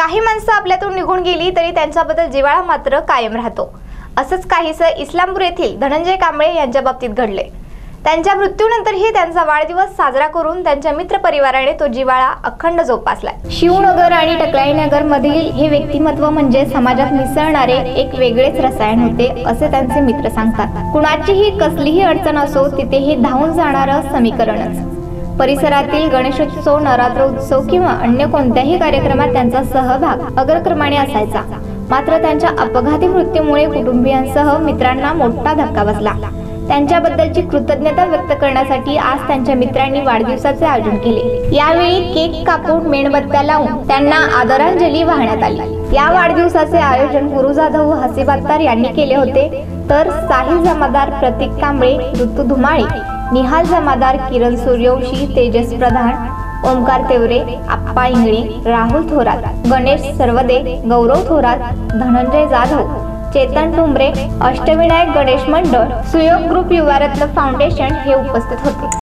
काही माणसं आपल्यातून निघून गेली तरी त्यांच्याबद्दल जिव्हाळा मात्र कायम राहतो। असंच काहीसं इस्लामपूर येथील धनंजय कांबळे यांच्या बाबतीत घडले। त्यांच्या मृत्यूनंतरही त्यांचा वाढदिवस साजरा करून त्यांच्या मित्र परिवाराने तो जिव्हाळा अखंड जोपासलाय। शिवनगर आणि टकलाईनगर मधील हे व्यक्तिमत्व म्हणजे समाजात मिसळणारे एक वेगळेच रसायन होते, असे त्यांचे मित्र सांगतात। कुणाचीही कसलीही अडचण असो तिथेही धावून जाणारं समीकरणच। परिसरातील गणेशोत्सव, नवरात्र उत्सव किंवा अन्य कोणत्याही कार्यक्रमात त्यांचा सहभाग अग्रक्रमाने असायचा। मात्र त्यांच्या अपघाती मृत्यूमुळे कुटुंबियांसह मित्रांना मोठा धक्का बसला। त्यांच्याबद्दलची कृतज्ञता व्यक्त करण्यासाठी आज त्यांच्या मित्रांनी वाढदिवसाचे आयोजन केले। यावेळी केक कापून मेणबत्त्या लावून त्यांना आदरांजली वाहण्यात आली। या वाढदिवसाचे आयोजन गुरु जाधव व हसीब अत्तार यांनी केले होते, तर साहिल जमादार, प्रतीक कांबळे, ऋतू धुमाळे, निहाल जमादार, किरण सूर्यवंशी, तेजस प्रधान, ओमकार तेवरे, आप्पा इंगळे, राहुल थोरात, गणेश सरवदे, गौरव थोरात, धनंजय जाधव, चेतन ठुंबरे, अष्टविनायक गणेश मंडळ, सुयोग ग्रुप, युवारत्न फाउंडेशन हे उपस्थित होते।